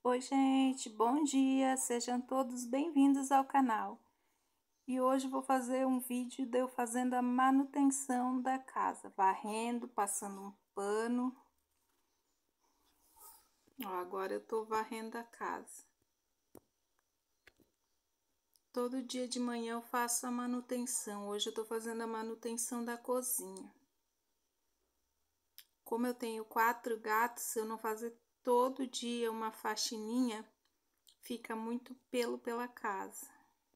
Oi, gente, bom dia, sejam todos bem-vindos ao canal. E hoje vou fazer um vídeo de eu fazendo a manutenção da casa, varrendo, passando um pano. Ó, agora eu tô varrendo a casa. Todo dia de manhã eu faço a manutenção, hoje eu tô fazendo a manutenção da cozinha. Como eu tenho 4 gatos, se eu não fazer todo dia uma faxininha, fica muito pelo pela casa.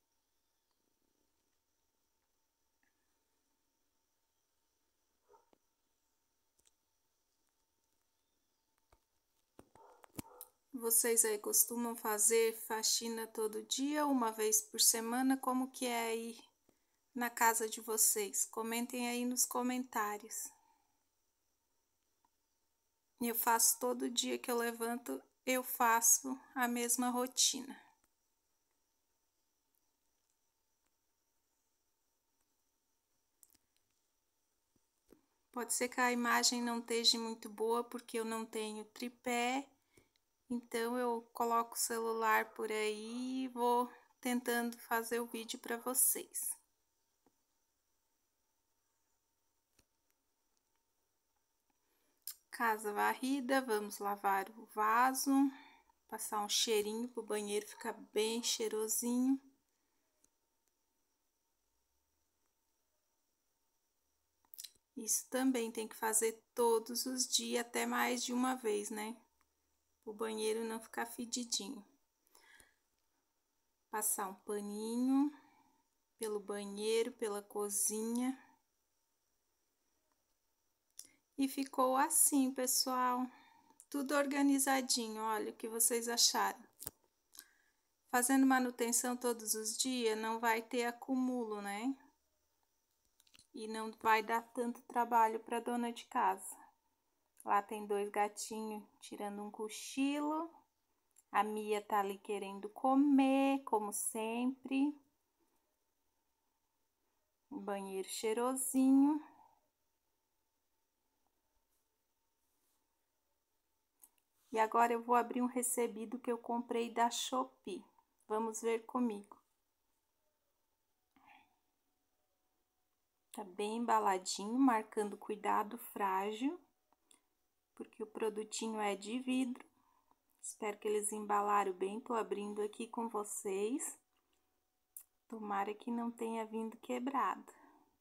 Vocês aí costumam fazer faxina todo dia ou uma vez por semana? Como que é aí na casa de vocês? Comentem aí nos comentários. Eu faço todo dia que eu levanto, eu faço a mesma rotina. Pode ser que a imagem não esteja muito boa porque eu não tenho tripé, então eu coloco o celular por aí e vou tentando fazer o vídeo para vocês. Casa varrida, vamos lavar o vaso, passar um cheirinho pro banheiro ficar bem cheirosinho. Isso também tem que fazer todos os dias, até mais de uma vez, né? O banheiro não ficar fedidinho. Passar um paninho pelo banheiro, pela cozinha. E ficou assim, pessoal. Tudo organizadinho, olha o que vocês acharam. Fazendo manutenção todos os dias, não vai ter acúmulo, né? E não vai dar tanto trabalho para dona de casa. Lá tem 2 gatinhos tirando um cochilo. A Mia tá ali querendo comer, como sempre. Um banheiro cheirosinho. E agora eu vou abrir um recebido que eu comprei da Shopee. Vamos ver comigo. Tá bem embaladinho, marcando cuidado frágil, porque o produtinho é de vidro. Espero que eles embalaram bem, tô abrindo aqui com vocês. Tomara que não tenha vindo quebrado.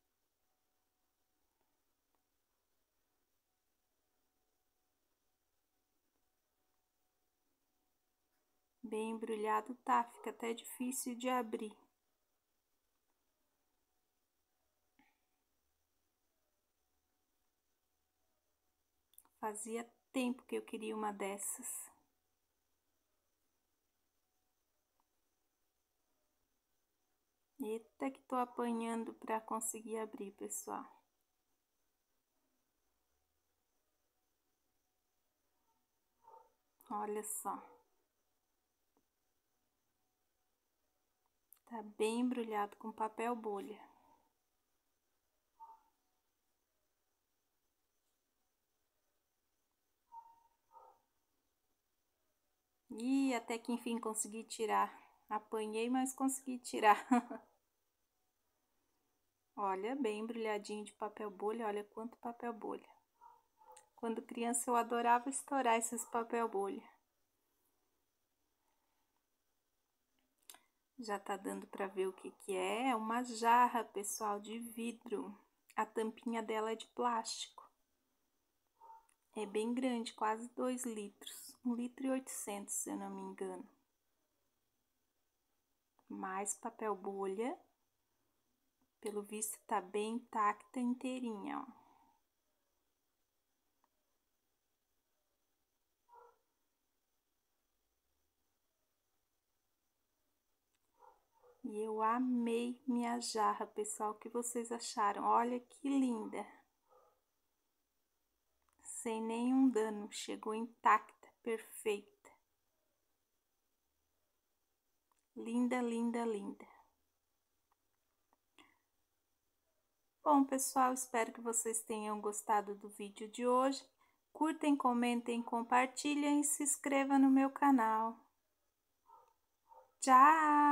Bem embrulhado tá, fica até difícil de abrir. Fazia tempo que eu queria uma dessas. Eita que tô apanhando para conseguir abrir, pessoal. Olha só. Tá bem embrulhado com papel bolha. E até que enfim consegui tirar. Apanhei, mas consegui tirar. Olha, bem embrulhadinho de papel bolha. Olha quanto papel bolha. Quando criança eu adorava estourar esses papel bolha. Já tá dando para ver o que que é. É uma jarra, pessoal, de vidro. A tampinha dela é de plástico. É bem grande, quase 2 litros. 1,8 litro, se eu não me engano. Mais papel bolha. Pelo visto tá bem intacta, inteirinha, ó. E eu amei minha jarra, pessoal. O que vocês acharam? Olha que linda. Sem nenhum dano, chegou intacta, perfeita. Linda, linda, linda. Bom, pessoal, espero que vocês tenham gostado do vídeo de hoje. curtem, comentem, compartilhem e se inscreva no meu canal. Tchau!